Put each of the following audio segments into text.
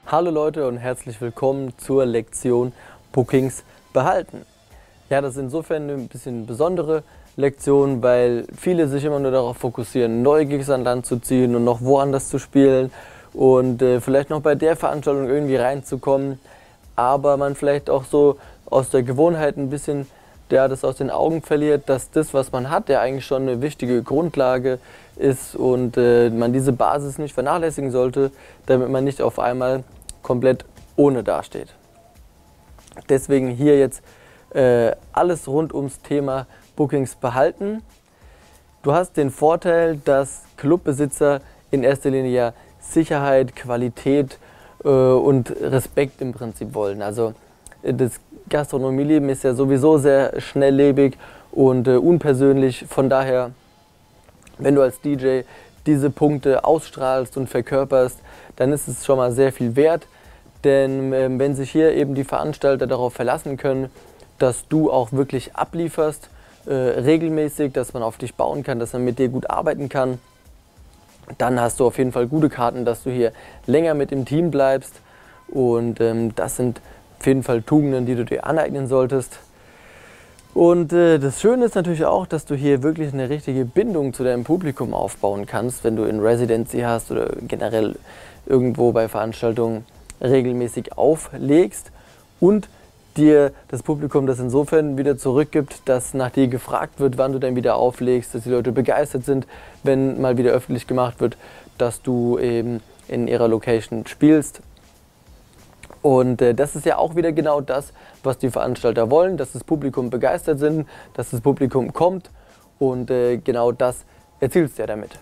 Hallo Leute und herzlich willkommen zur Lektion Bookings behalten. Ja, das ist insofern eine bisschen besondere Lektion, weil viele sich immer nur darauf fokussieren, neue Gigs an Land zu ziehen und noch woanders zu spielen und vielleicht noch bei der Veranstaltung irgendwie reinzukommen, aber man vielleicht auch so aus der Gewohnheit ein bisschen das aus den Augen verliert, dass das, was man hat, ja eigentlich schon eine wichtige Grundlage ist und man diese Basis nicht vernachlässigen sollte, damit man nicht auf einmal komplett ohne dasteht. Deswegen hier jetzt alles rund ums Thema Bookings behalten. Du hast den Vorteil, dass Clubbesitzer in erster Linie ja Sicherheit, Qualität und Respekt im Prinzip wollen. Also das Gastronomieleben ist ja sowieso sehr schnelllebig und unpersönlich. Von daher, wenn du als DJ diese Punkte ausstrahlst und verkörperst, dann ist es schon mal sehr viel wert. Denn wenn sich hier eben die Veranstalter darauf verlassen können, dass du auch wirklich ablieferst, regelmäßig, dass man auf dich bauen kann, dass man mit dir gut arbeiten kann, dann hast du auf jeden Fall gute Karten, dass du hier länger mit im Team bleibst. Und das sind auf jeden Fall Tugenden, die du dir aneignen solltest. Und das Schöne ist natürlich auch, dass du hier wirklich eine richtige Bindung zu deinem Publikum aufbauen kannst, wenn du in Residency hast oder generell irgendwo bei Veranstaltungen regelmäßig auflegst und dir das Publikum das insofern wieder zurückgibt, dass nach dir gefragt wird, wann du dann wieder auflegst, dass die Leute begeistert sind, wenn mal wieder öffentlich gemacht wird, dass du eben in ihrer Location spielst. Und das ist ja auch wieder genau das, was die Veranstalter wollen, dass das Publikum begeistert sind, dass das Publikum kommt und genau das erzielst du ja damit.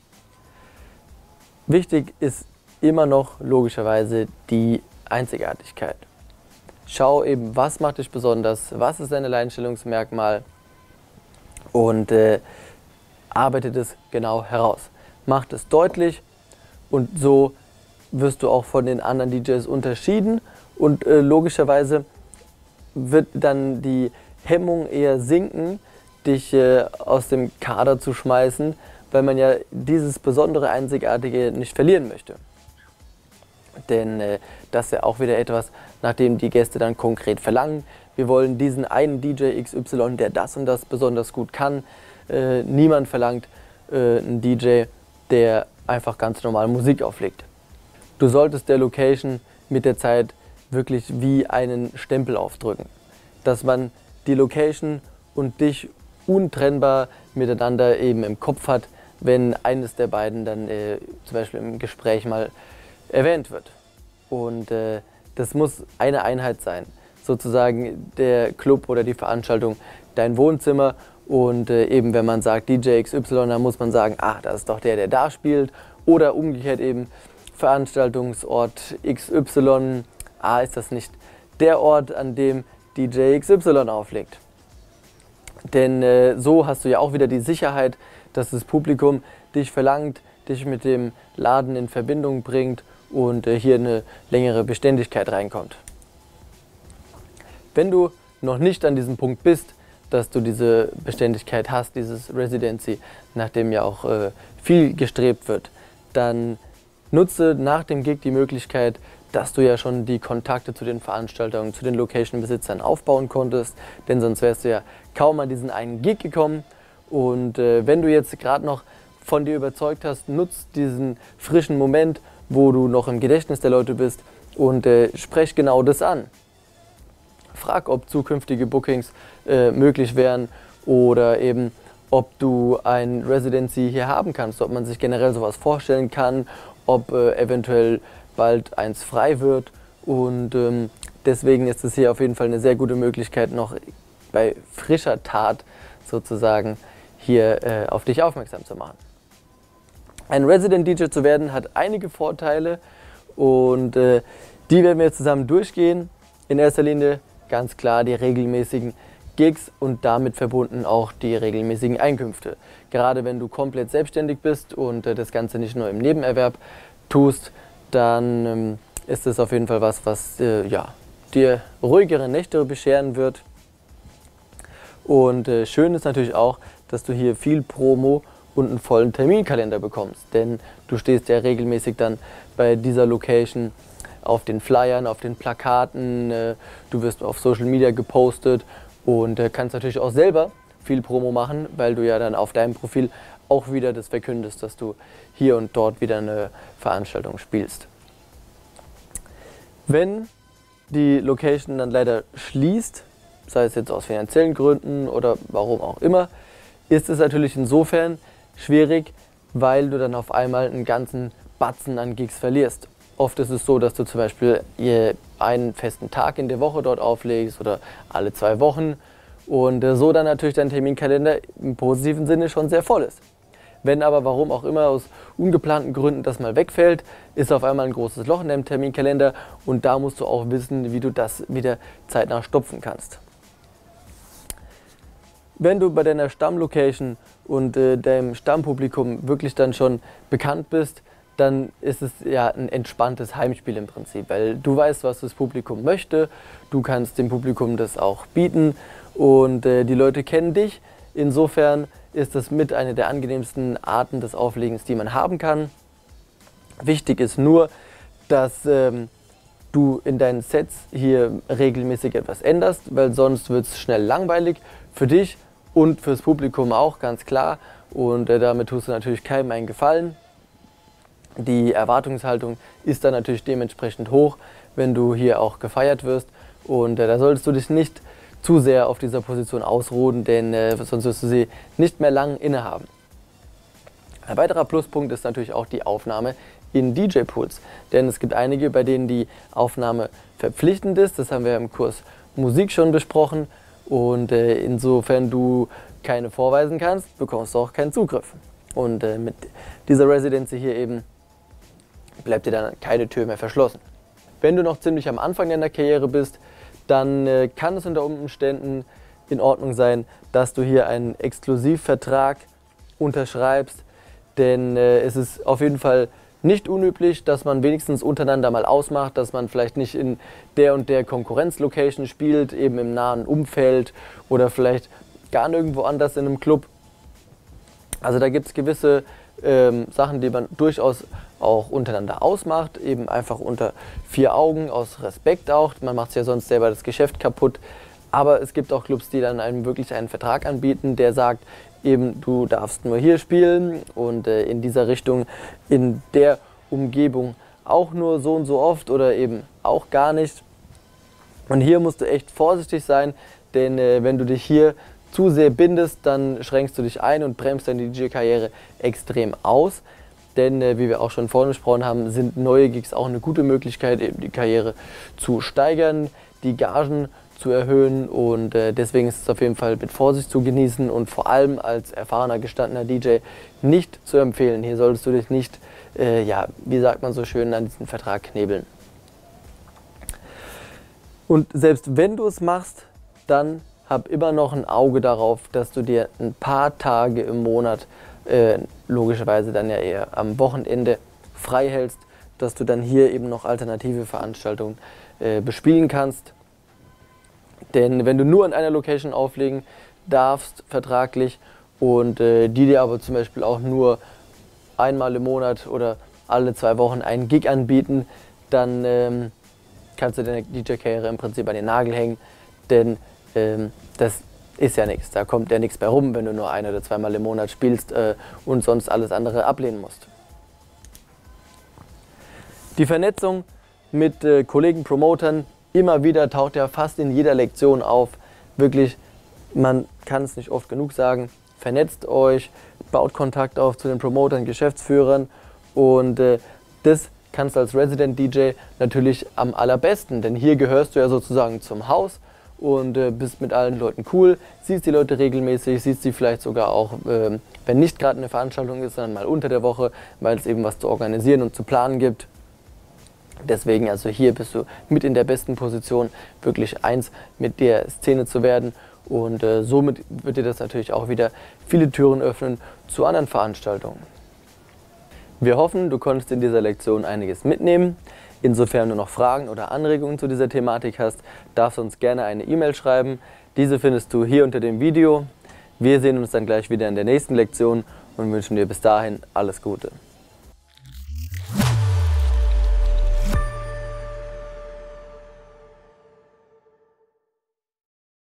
Wichtig ist immer noch logischerweise die Einzigartigkeit. Schau eben, was macht dich besonders, was ist dein Alleinstellungsmerkmal und arbeite das genau heraus. Mach das deutlich und so wirst du auch von den anderen DJs unterschieden und logischerweise wird dann die Hemmung eher sinken, dich aus dem Kader zu schmeißen, weil man ja dieses besondere Einzigartige nicht verlieren möchte. Denn das ist ja auch wieder etwas, nach dem die Gäste dann konkret verlangen. Wir wollen diesen einen DJ XY, der das und das besonders gut kann. Niemand verlangt einen DJ, der einfach ganz normal Musik auflegt. Du solltest der Location mit der Zeit wirklich wie einen Stempel aufdrücken. Dass man die Location und dich untrennbar miteinander eben im Kopf hat, wenn eines der beiden dann zum Beispiel im Gespräch mal erwähnt wird. Und das muss eine Einheit sein. Sozusagen der Club oder die Veranstaltung, dein Wohnzimmer. Und eben wenn man sagt DJ XY, dann muss man sagen, ah, das ist doch der da spielt. Oder umgekehrt eben Veranstaltungsort XY, ah, ist das nicht der Ort, an dem DJ XY auflegt. Denn so hast du ja auch wieder die Sicherheit, dass das Publikum dich verlangt, dich mit dem Laden in Verbindung bringt und hier eine längere Beständigkeit reinkommt. Wenn du noch nicht an diesem Punkt bist, dass du diese Beständigkeit hast, dieses Residency, nach dem ja auch viel gestrebt wird, dann nutze nach dem Gig die Möglichkeit, dass du ja schon die Kontakte zu den Veranstaltern, zu den Location-Besitzern aufbauen konntest, denn sonst wärst du ja kaum an diesen einen Gig gekommen. Und wenn du jetzt gerade noch von dir überzeugt hast, nutzt diesen frischen Moment, wo du noch im Gedächtnis der Leute bist und sprech genau das an. Frag, ob zukünftige Bookings möglich wären oder eben, ob du ein Residency hier haben kannst, ob man sich generell sowas vorstellen kann, ob eventuell bald eins frei wird. Und deswegen ist es hier auf jeden Fall eine sehr gute Möglichkeit, noch bei frischer Tat sozusagen hier auf dich aufmerksam zu machen. Ein Resident DJ zu werden hat einige Vorteile und die werden wir jetzt zusammen durchgehen. In erster Linie ganz klar die regelmäßigen Gigs und damit verbunden auch die regelmäßigen Einkünfte. Gerade wenn du komplett selbstständig bist und das Ganze nicht nur im Nebenerwerb tust, dann ist es auf jeden Fall was ja, dir ruhigere Nächte bescheren wird. Und schön ist natürlich auch, dass du hier viel Promo und einen vollen Terminkalender bekommst, denn du stehst ja regelmäßig dann bei dieser Location auf den Flyern, auf den Plakaten, du wirst auf Social Media gepostet und kannst natürlich auch selber viel Promo machen, weil du ja dann auf deinem Profil auch wieder das verkündest, dass du hier und dort wieder eine Veranstaltung spielst. Wenn die Location dann leider schließt, sei es jetzt aus finanziellen Gründen oder warum auch immer, ist es natürlich insofern schwierig, weil du dann auf einmal einen ganzen Batzen an Gigs verlierst. Oft ist es so, dass du zum Beispiel einen festen Tag in der Woche dort auflegst oder alle 2 Wochen und so dann natürlich dein Terminkalender im positiven Sinne schon sehr voll ist. Wenn aber, warum auch immer, aus ungeplanten Gründen das mal wegfällt, ist auf einmal ein großes Loch in deinem Terminkalender und da musst du auch wissen, wie du das wieder zeitnah stopfen kannst. Wenn du bei deiner Stammlocation und deinem Stammpublikum wirklich dann schon bekannt bist, dann ist es ja ein entspanntes Heimspiel im Prinzip, weil du weißt, was das Publikum möchte, du kannst dem Publikum das auch bieten und die Leute kennen dich. Insofern ist das mit einer der angenehmsten Arten des Auflegens, die man haben kann. Wichtig ist nur, dass du in deinen Sets hier regelmäßig etwas änderst, weil sonst wird es schnell langweilig für dich und fürs Publikum auch, ganz klar. Und damit tust du natürlich keinem einen Gefallen. Die Erwartungshaltung ist dann natürlich dementsprechend hoch, wenn du hier auch gefeiert wirst. Und da solltest du dich nicht zu sehr auf dieser Position ausruhen, denn sonst wirst du sie nicht mehr lang innehaben. Ein weiterer Pluspunkt ist natürlich auch die Aufnahme in DJ-Pools. Denn es gibt einige, bei denen die Aufnahme verpflichtend ist. Das haben wir im Kurs Musik schon besprochen. Und insofern du keine vorweisen kannst, bekommst du auch keinen Zugriff. Und mit dieser Residency hier eben bleibt dir dann keine Tür mehr verschlossen. Wenn du noch ziemlich am Anfang deiner Karriere bist, dann kann es unter Umständen in Ordnung sein, dass du hier einen Exklusivvertrag unterschreibst. Denn es ist auf jeden Fall nicht unüblich, dass man wenigstens untereinander mal ausmacht, dass man vielleicht nicht in der und der Konkurrenzlocation spielt, eben im nahen Umfeld oder vielleicht gar nirgendwo anders in einem Club. Also da gibt es gewisse Sachen, die man durchaus auch untereinander ausmacht, eben einfach unter 4 Augen, aus Respekt auch. Man macht ja sonst selber das Geschäft kaputt. Aber es gibt auch Clubs, die dann einem wirklich einen Vertrag anbieten, der sagt, eben du darfst nur hier spielen und in dieser Richtung, in der Umgebung auch nur so und so oft oder eben auch gar nicht. Und hier musst du echt vorsichtig sein, denn wenn du dich hier zu sehr bindest, dann schränkst du dich ein und bremst deine DJ-Karriere extrem aus. Denn wie wir auch schon vorhin besprochen haben, sind neue Gigs auch eine gute Möglichkeit, eben die Karriere zu steigern, die Gagen zu erhöhen und deswegen ist es auf jeden Fall mit Vorsicht zu genießen und vor allem als erfahrener, gestandener DJ nicht zu empfehlen. Hier solltest du dich nicht, wie sagt man so schön, an diesen Vertrag knebeln. Und selbst wenn du es machst, dann hab immer noch ein Auge darauf, dass du dir ein paar Tage im Monat, logischerweise dann ja eher am Wochenende, frei hältst, dass du dann hier eben noch alternative Veranstaltungen bespielen kannst. Denn wenn du nur in einer Location auflegen darfst, vertraglich, und die dir aber zum Beispiel auch nur einmal im Monat oder alle 2 Wochen einen Gig anbieten, dann kannst du deine DJ-Karriere im Prinzip an den Nagel hängen, denn das ist ja nichts, da kommt ja nichts bei rum, wenn du nur 1 oder 2 Mal im Monat spielst und sonst alles andere ablehnen musst. Die Vernetzung mit Kollegen, Promotern, immer wieder taucht ja fast in jeder Lektion auf. Wirklich, man kann es nicht oft genug sagen, vernetzt euch, baut Kontakt auf zu den Promotern, Geschäftsführern und das kannst du als Resident DJ natürlich am allerbesten, denn hier gehörst du ja sozusagen zum Haus und bist mit allen Leuten cool, siehst die Leute regelmäßig, siehst sie vielleicht sogar auch, wenn nicht gerade eine Veranstaltung ist, sondern mal unter der Woche, weil es eben was zu organisieren und zu planen gibt. Deswegen, also hier bist du mit in der besten Position, wirklich eins mit der Szene zu werden und somit wird dir das natürlich auch wieder viele Türen öffnen zu anderen Veranstaltungen. Wir hoffen, du konntest in dieser Lektion einiges mitnehmen. Insofern du noch Fragen oder Anregungen zu dieser Thematik hast, darfst du uns gerne eine E-Mail schreiben. Diese findest du hier unter dem Video. Wir sehen uns dann gleich wieder in der nächsten Lektion und wünschen dir bis dahin alles Gute.